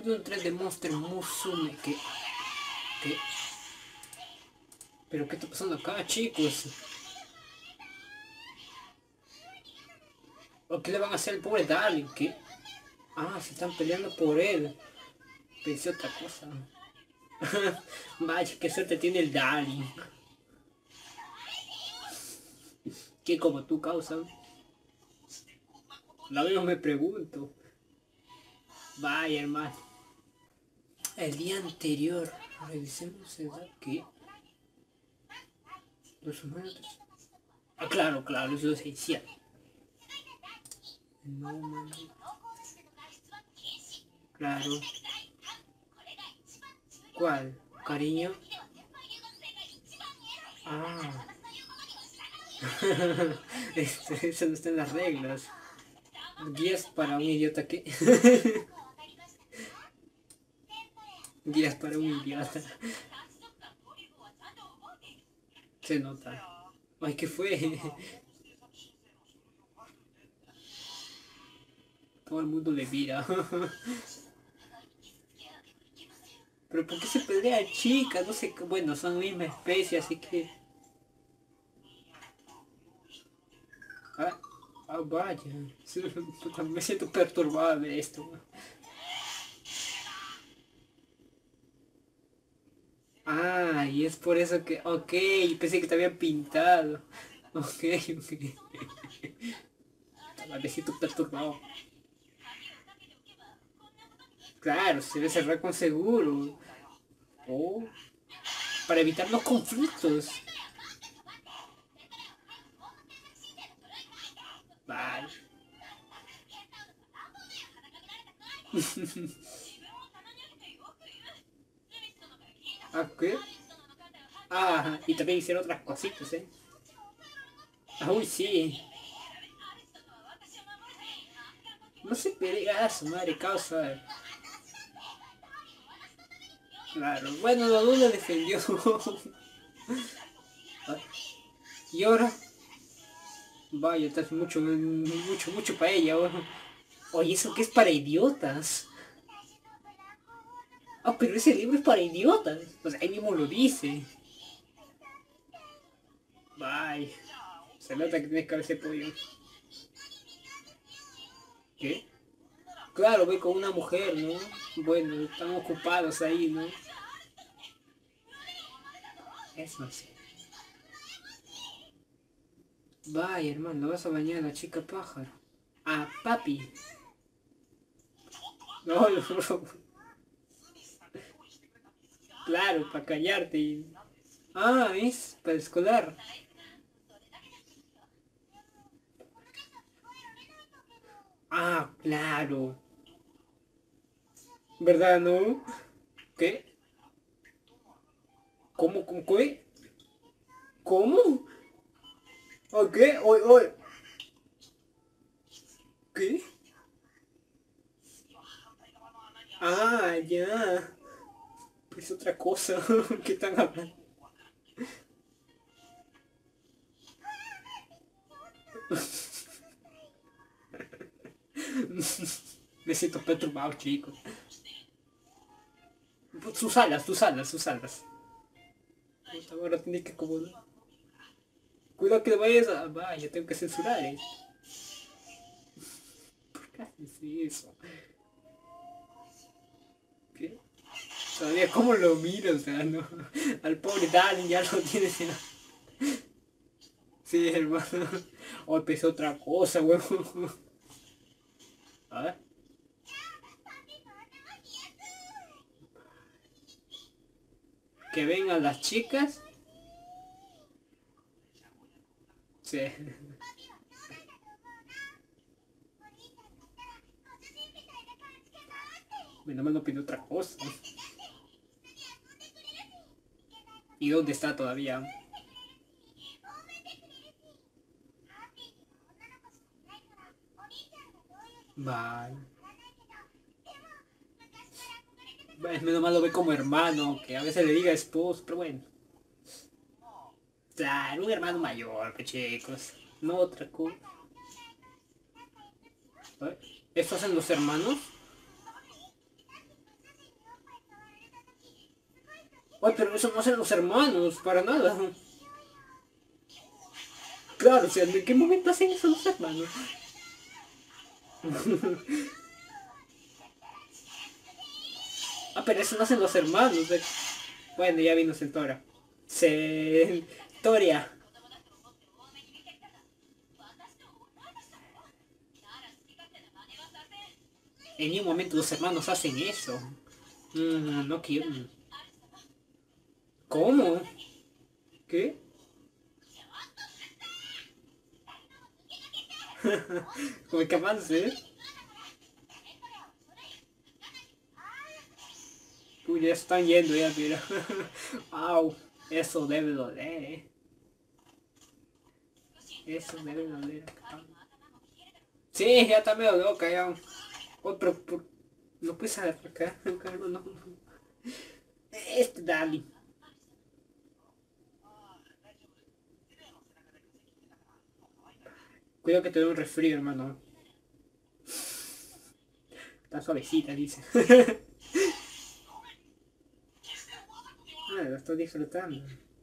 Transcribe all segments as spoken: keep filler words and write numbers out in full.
Capítulo tres de Monster Musume. ¿Qué? ¿Qué? ¿Pero qué está pasando acá, chicos? ¿O qué le van a hacer al pobre Darling? ¿Qué? Ah, se están peleando por él. Pensé otra cosa. Vaya, qué suerte tiene el Darling. ¿Qué como tú causan? Lo mismo me pregunto. Vaya, hermano. El día anterior. Revisemos el que los humanos. Ah, claro, claro, eso es esencial. No, man. Claro. ¿Cuál? ¿Cariño? Ah. Esto, eso no está en las reglas. Guías para un idiota que... Guías para un idiota. Se nota. Ay, ¿qué fue? Todo el mundo le mira. Pero ¿por qué se pelean chicas? No sé, bueno, son la misma especie, así que... Ah, ah vaya. Me siento perturbado de esto. Ah, y es por eso que... Ok, pensé que te habían pintado. Ok, ok. Me siento perturbado. Claro, se debe cerrar con seguro. Oh, para evitar los conflictos. Vale. ¿Ah, qué? Ah, y también hicieron otras cositas, ¿eh? Ah, uy, sí. No se pelea a su madre causa. Claro, bueno, la Luna defendió. Y ahora... Vaya, estás mucho, mucho, mucho para ella. Oye, ¿eso qué es para idiotas? Ah, pero ese libro es para idiotas. Pues ahí mismo lo dice. Bye. Se nota que tienes cabeza de pollo. ¿Qué? Claro, voy con una mujer, ¿no? Bueno, están ocupados ahí, ¿no? Eso sí. Vaya, hermano, vas a bañar a la chica pájaro. Ah, papi. No, no, no. Claro, para callarte. Y... Ah, es para escolar. Ah, claro. ¿Verdad, no? ¿Qué? ¿Cómo, cómo, qué? ¿Cómo? ¿O qué? Oye, oye. ¿Qué? Ah, ya. Es otra cosa. ¿Qué están hablando? Me siento perturbado, chicos. Sus alas, sus alas, sus alas. Ahora tienes que acomodar. Cuidado que vayas a... Vaya, tengo que censurar esto. ¿Por qué haces eso? ¿Qué? Todavía cómo lo miro, o sea, no. Al pobre Darling ya lo tienes en... Sí, hermano. O empezó otra cosa, huevón. A ver. Que vengan las chicas. Sí. Menos mal no pide otra cosa. ¿Y dónde está todavía? Vale. Menos mal lo ve como hermano, que a veces le diga esposo, pero bueno. Claro, un hermano mayor, pues chicos. No otra cosa. ¿Esto hacen los hermanos? Ay, pero eso no hacen los hermanos, para nada. Claro, o sea, ¿en qué momento hacen eso los hermanos? Ah, pero eso no hacen los hermanos. eh. Bueno, ya vino Centora. Centoria. En ningún momento los hermanos hacen eso. Mm, no quiero. ¿Cómo? ¿Qué? ¿Cómo que avance? Uy, ya están yendo, ya, mira. Au, eso debe doler, eh. Eso debe doler. Sí, ya está medio loca, ya. Oh, pero, pero no puedes atacar, no, no. Este Dali. Cuidado que te doy un resfrío, hermano. Está suavecita, dice. Ah, lo estoy disfrutando.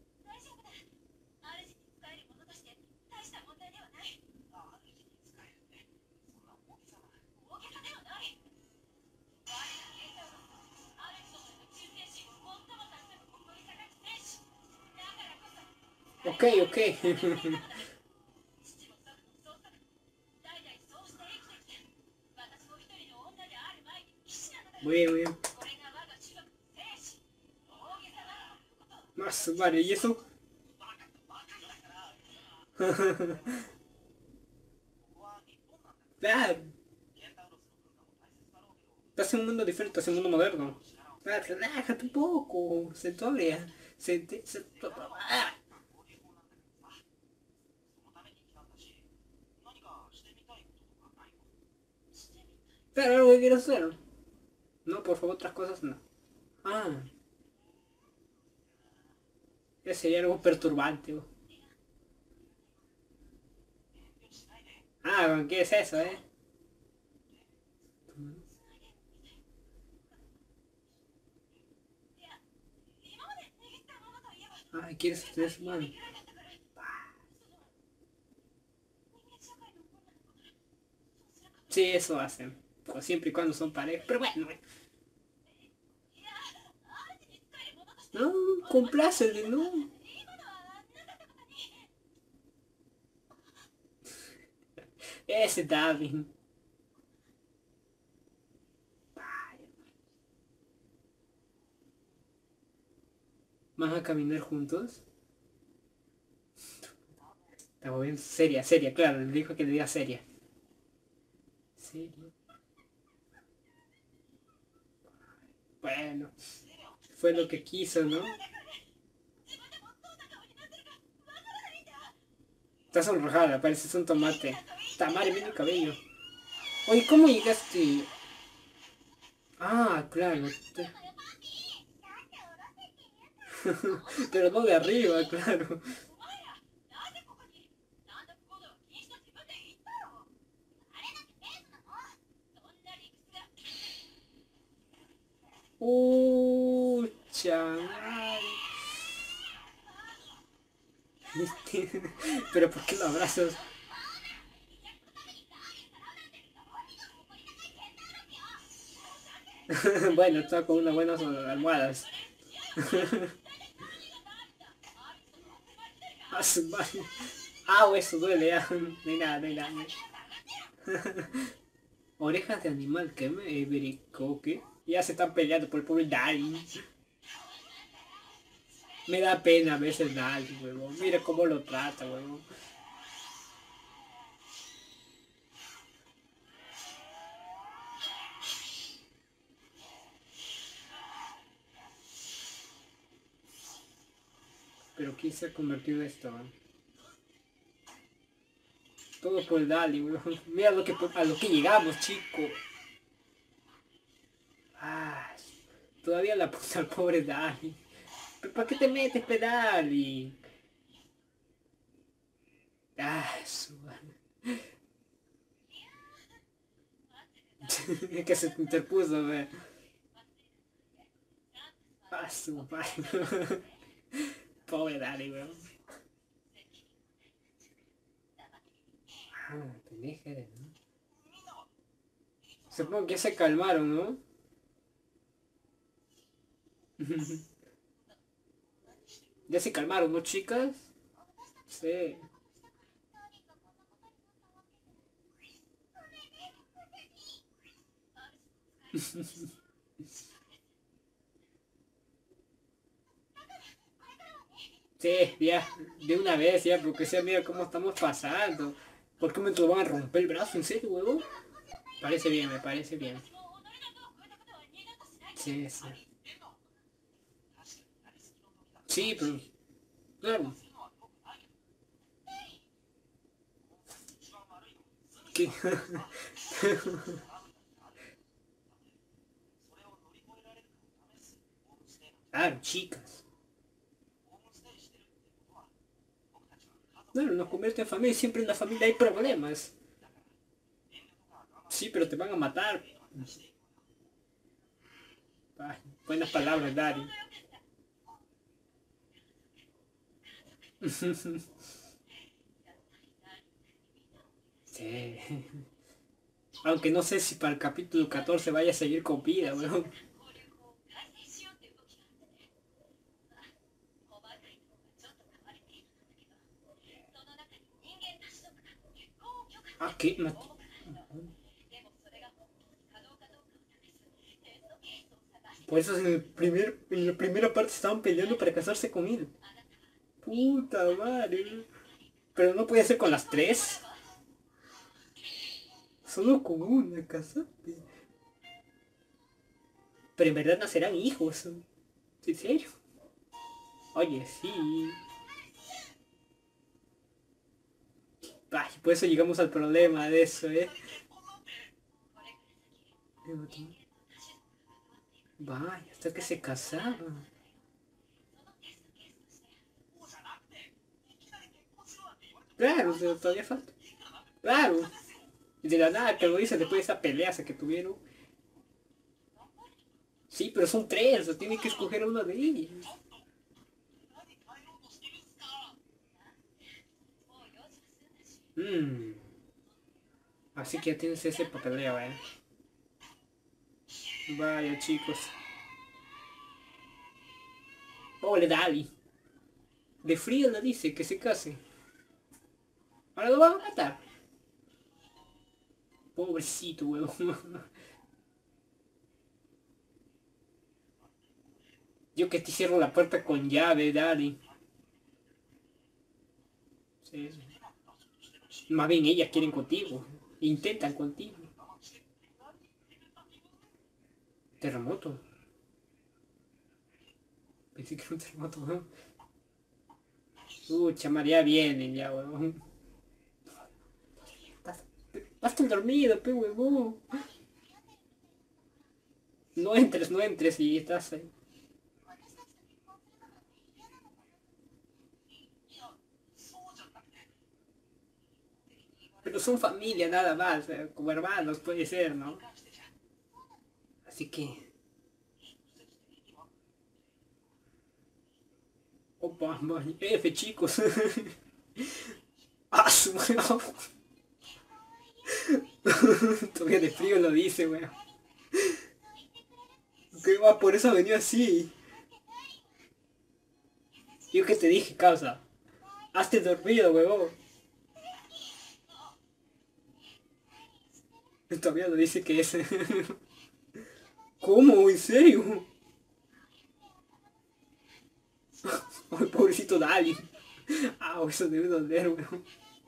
Ok, ok. Muy bien, muy bien. Más, vale, ¿y eso? Claro. Estás en un mundo diferente, estás en un mundo moderno. Ah, relájate un poco, Centoria. Se, se, ah. Claro, algo que quiero hacer. No, por favor, otras cosas no. Ah, ya sería algo perturbante. ¿O? Ah, ¿con qué es eso, eh? Ay, ¿quieres hacer su mano? Sí, eso hacen. Pues siempre y cuando son parejas. Pero bueno, no, complácele, ¿no? Ese Darwin. ¿Van a caminar juntos? Estamos bien seria, seria, claro. Le dijo que le diga seria. Seria. Bueno, fue lo que quiso, ¿no? Está sonrojada, pareces un tomate. Tamare, mira el cabello. Oye, ¿cómo llegaste? Ah, claro. te- Pero no de arriba, claro. Uh, chaval. Pero ¿por qué lo abrazas? Bueno, está con unas buenas almohadas. Ah, su madre. Ah, eso duele, ya. No hay nada, no hay nada. Orejas de animal, ¿qué me ibericoque? Ya se están peleando por el pobre Daddy. Me da pena a veces Daddy, huevón. Mira cómo lo trata, huevón. Pero ¿quién se ha convertido en esto, man? Todo por el Dali, huevón. Mira lo que, a lo que llegamos, chico. Ah, todavía la puta al pobre Dali. ¿Pero para qué te metes, pedali? Ah, su madre. Es que se te interpuso, ve. Ah, su madre. Pobre Dali, weón. Ah, pendeja eres, ¿no? Supongo que ya se calmaron, ¿no? Ya se calmaron, ¿no, chicas? Sí. Sí, ya, de una vez, ya, porque sea, mira cómo estamos pasando. ¿Por qué me te van a romper el brazo? ¿En serio, huevo? Parece bien, me parece bien. Sí, sí. Sí, pero... Claro. ¿Qué? Claro, chicas. Claro, nos convierte en familia y siempre en la familia hay problemas. Sí, pero te van a matar. Ay, buenas palabras, Dari. Sí. Aunque no sé si para el capítulo catorce vaya a seguir con vida, weón. Ah, ¿qué? Ma- Por eso en, el primer, en la primera parte estaban peleando para casarse con él. Puta madre. Pero no puede ser con las tres. Solo con una, casate. Pero en verdad nacerán hijos. ¿En serio? Oye, sí. Ay, por eso llegamos al problema de eso, ¿eh? Vaya, hasta que se casaban. Claro, o sea, todavía falta. Claro. Y de la nada que lo dice después de esa pelea que tuvieron. Sí, pero son tres, o tiene que escoger a uno de ellos. Mm. Así que ya tienes ese papeleo, eh. Vaya, chicos. Pobre Dali. De frío le dice que se case. Ahora lo van a matar. Pobrecito, huevón. Yo que te cierro la puerta con llave, Dali. Sí, sí. Más bien ellas quieren contigo. Intentan contigo. Terremoto. Pensé que era un terremoto, weón. Pucha, María vienen ya, weón. Estás, estás dormido, pe, huevón. No entres, no entres y estás ahí. Pero son familia nada más, eh, como hermanos puede ser, ¿no? Así que... Opa, vaya, F, chicos. Ah, su weón. Todavía de frío lo dice, weón. ¿Qué va? Por eso ha venido así. Yo que te dije, causa. Hazte dormido, weón. Todavía lo dice que es. ¿Cómo? ¿En serio? Ay, pobrecito Dali. Ah, eso debe doler, weón.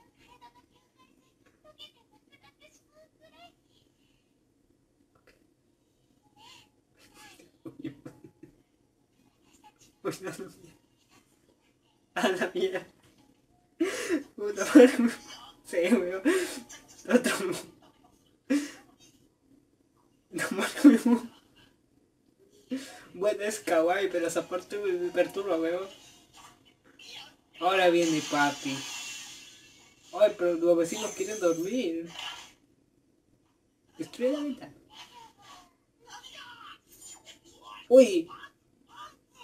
Pues no, no, a la mierda. Puta madre. Sí, weón. Otro. No mames, weón. Bueno, es kawaii, pero esa parte me perturba, weón. Ahora viene papi. Ay, pero los vecinos quieren dormir. Destruye la ventana. Uy,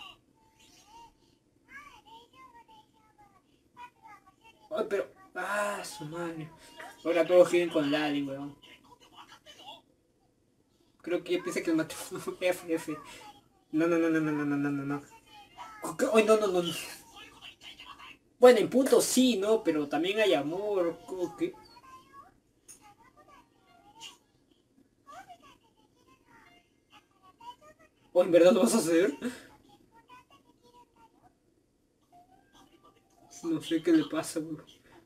Ay, pero... Ah, su madre. Ahora todos quieren con Lali, weón. Creo que ya piensa que el matrimonio... F, F. No, no, no, no, no, no, no, no, no, no. Ay, no, no, no, no. Bueno, en punto sí, ¿no? Pero también hay amor. ¿Qué? ¿O en verdad lo vas a hacer? No sé qué le pasa, weón.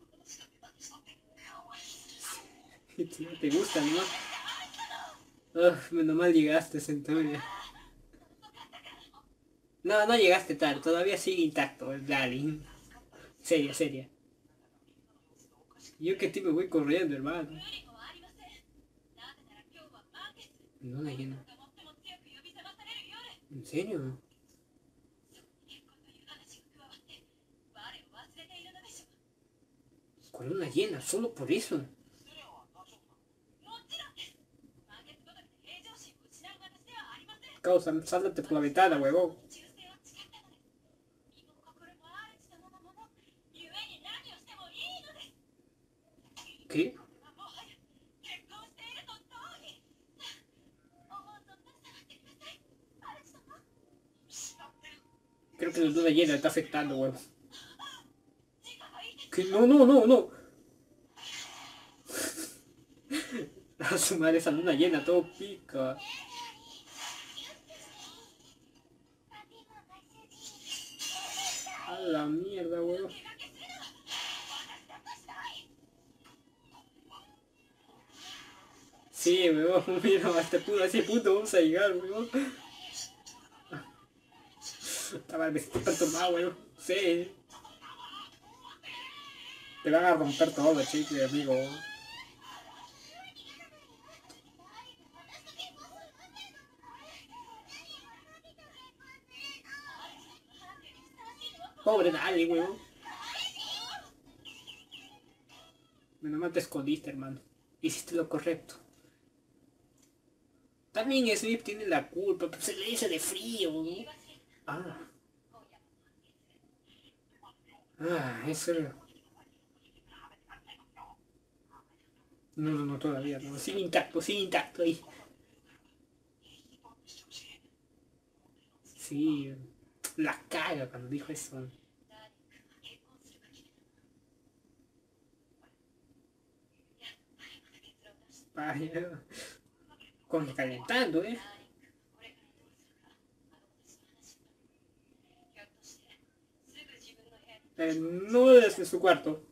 Te gusta, ¿no? Uf, menos mal llegaste, Centuria. No, no llegaste tal, todavía sigue intacto el Lali. Seria, seria. Yo que ti me voy corriendo, hermano. No la llena. ¿En serio? Con una llena, solo por eso. Causa, sáltate por la ventana, huevón. ¿Qué? Creo que la luna llena está afectando, huevón. ¿Qué? No, no, no, no. A su madre, esa luna llena, todo pica. A la mierda, huevón. Sí, weón, mira, hasta pudo, a ese punto vamos a llegar, weón. Estaba me estoy perturbado, weón. Sí. Te van a romper todo, chicle, amigo. Pobre Dali, weón. Menos mal te escondiste, hermano. Hiciste lo correcto. También Sleep tiene la culpa, pero se le dice de frío, ¿no? Ah. Ah, eso era. No, no, no, todavía no. Sigue intacto, sigue intacto ahí. Sí, la caga cuando dijo eso. Vaya. Con calentando, ¿eh? Eh, no desde su cuarto.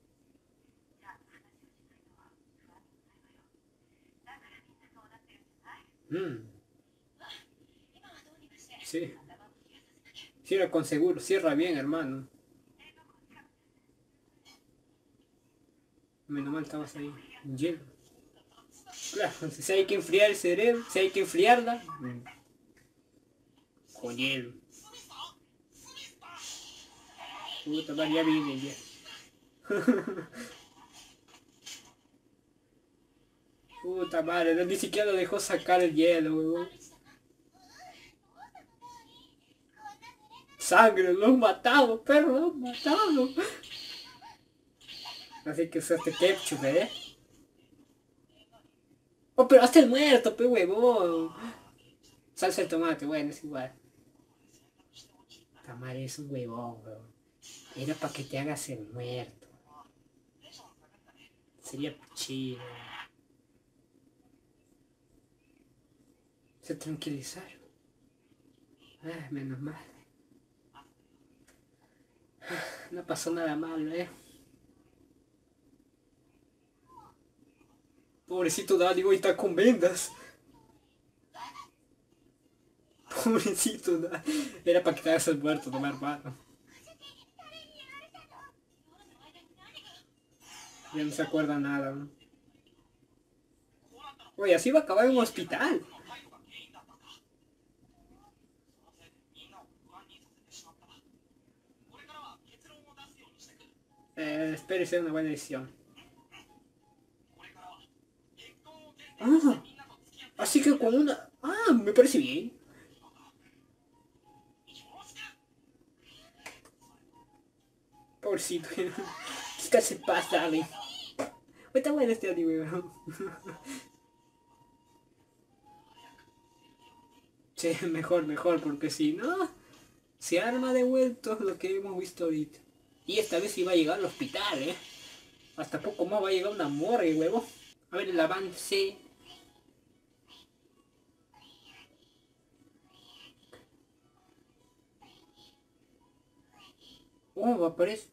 Mm. Sí. Cierra con seguro, cierra bien, hermano. Menos mal estabas ahí. Hielo. Claro, si hay que enfriar el cerebro, si hay que enfriarla, mm, con hielo. Puta madre, ya vine ya. Puta madre, no, ni siquiera lo dejó sacar el hielo, weón. Sangre, lo han matado, perro, lo han matado. Así que usaste ketchup, ¿eh? Oh, pero hasta el muerto, pe huevón. Salsa de tomate, bueno, es igual. Tamar es un huevón, weón. Era para que te hagas el muerto. Sería chido. Se tranquilizaron. Ah, menos mal. No pasó nada malo, eh. Pobrecito Dali, hoy está con vendas. Pobrecito Dali. Era para que te hagas el muerto, no me hermano. Ya no se acuerda nada, ¿no? Oye, así va a acabar en un hospital. Eh, espero que sea una buena decisión. Ah, así que con una... Ah, me parece bien. Pobrecito. ¿Qué se pasa, Ale? Está bueno este anime, weón. Sí, mejor, mejor, porque si no, se arma de vuelto lo que hemos visto ahorita. Y esta vez iba a llegar al hospital, ¿eh? Hasta poco más va a llegar una morgue, huevo. A ver el avance. Oh, aparece.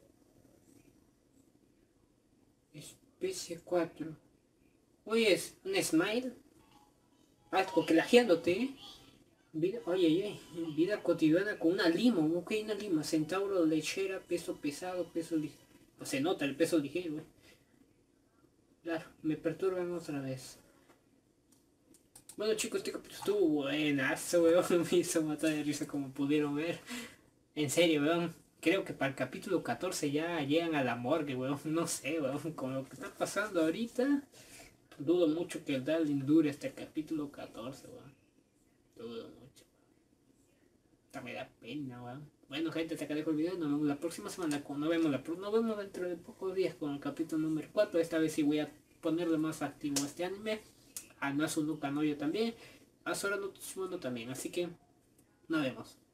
Especie cuatro. Oye, es un smile. Ah, coquelajeándote, ¿eh? Vida, oye, oye, vida cotidiana con una lima, ok, una lima, centauro, lechera, peso pesado, peso ligero. Pues se nota el peso ligero, güey. Claro, me perturban otra vez. Bueno chicos, este capítulo estuvo buenazo, weón. Me hizo matar de risa como pudieron ver. En serio, weón. Creo que para el capítulo catorce ya llegan a la morgue, weón. No sé, weón. Con lo que está pasando ahorita, dudo mucho que el Darling dure hasta el capítulo catorce, weón. Dudo mucho. Hasta me da pena, weón. Bueno, gente, hasta acá dejo el video. Nos vemos la próxima semana. Nos vemos, la pro nos vemos dentro de pocos días con el capítulo número cuatro. Esta vez sí voy a ponerle más activo a este anime. A Nasu no Kanoyo también. A Sora no Tsumono también. Así que nos vemos.